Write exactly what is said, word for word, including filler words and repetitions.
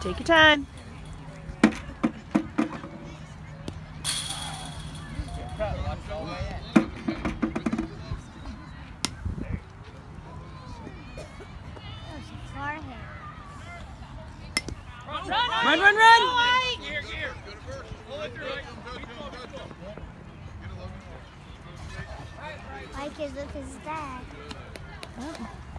Take your time. Run, run, run! Mike is with his dad. Oh.